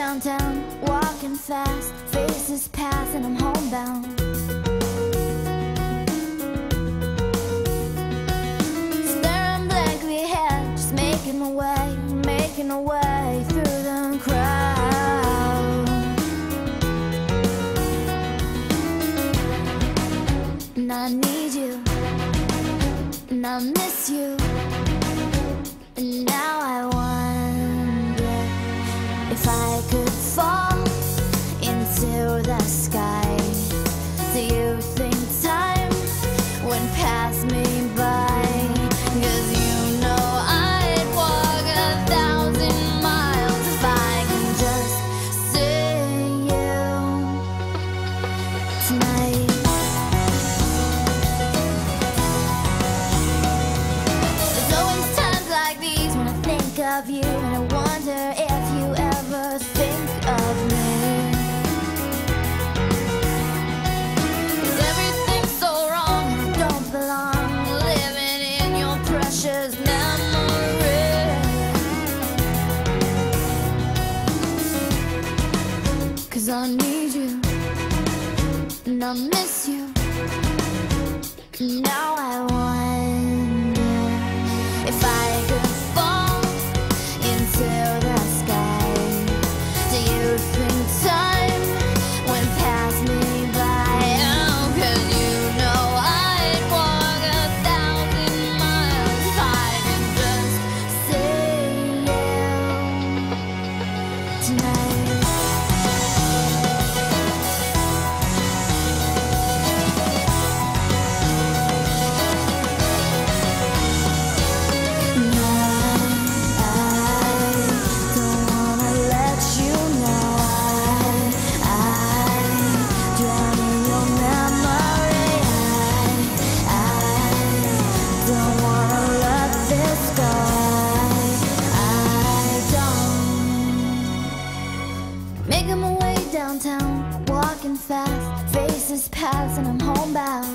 downtown, walking fast, faces pass and I'm homebound. Staring blankly ahead, just making my way through the crowd. And I need you, and I miss you, and now I wonder if I could fall into the sky. Do you think time would pass me by? 'Cause you know I'd walk 1,000 miles if I can just see you tonight. There's always times like these when I think of you, and I wonder if you ever think of me. 'Cause everything's so wrong and I don't belong, living in your precious memory. 'Cause I need you, and I miss you, and now I wonder if I could fall into the sky. Do you think time would pass me by? Oh, 'cause you know I'd walk 1,000 miles if I could just see you tonight. Making my way downtown, walking fast, faces pass and I'm homebound.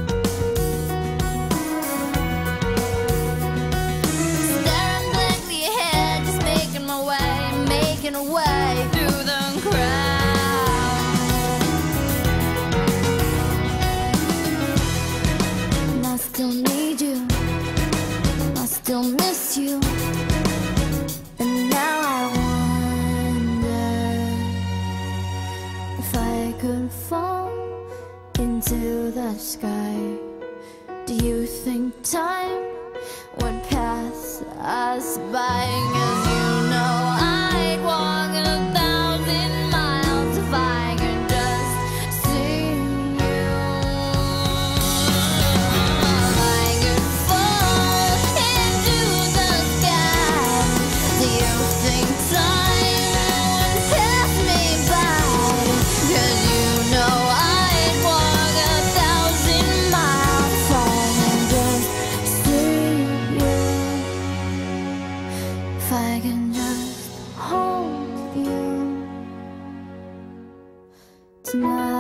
Staring blankly ahead, just making my way through the crowd. And I still need you, I still miss you, and now I wonder if I could fall into the sky. Do you think time would pass us by? 'Cause you know I'd walk 1,000 miles if I could just see you. If I could fall into the sky, do you think time would pass me by? 'Cause you know I'd walk 1,000 miles if I can just see you. If I can just hold you tonight.